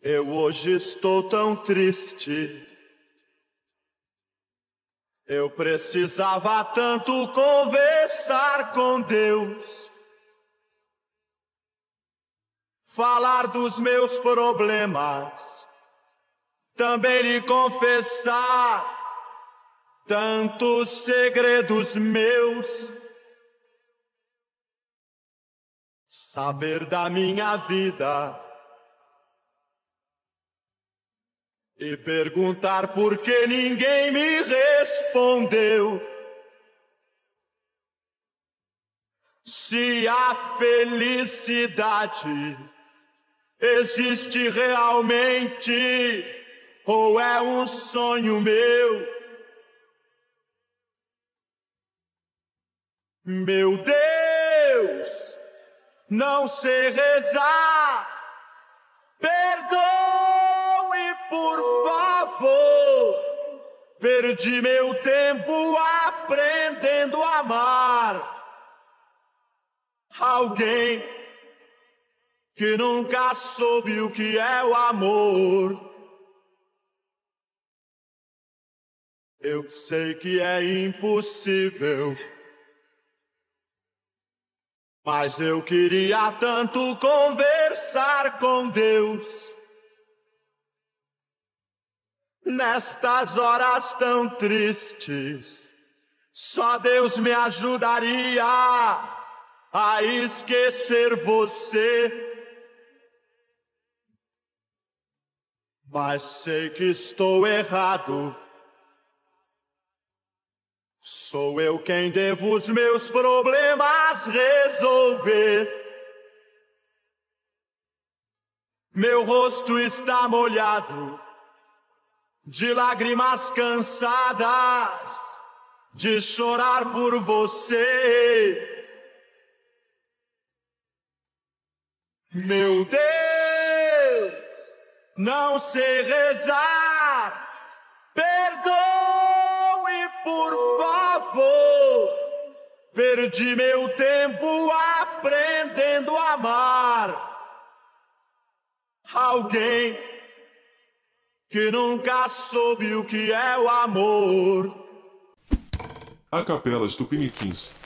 Eu hoje estou tão triste. Eu precisava tanto conversar com Deus, falar dos meus problemas, também lhe confessar tantos segredos meus, saber da minha vida e perguntar por que ninguém me respondeu. Se a felicidade existe realmente ou é um sonho meu. Meu Deus, não sei rezar. Perdoe, por favor. Perdi meu tempo aprendendo a amar alguém que nunca soube o que é o amor. Eu sei que é impossível, mas eu queria tanto conversar com Deus. Nestas horas tão tristes, só Deus me ajudaria a esquecer você. Mas sei que estou errado. Sou eu quem devo os meus problemas resolver. Meu rosto está molhado de lágrimas cansadas de chorar por você. Meu Deus, não sei rezar. Perdoe, por favor. Perdi meu tempo aprendendo a amar alguém que nunca soube o que é o amor. A Capelas Tupiniquins.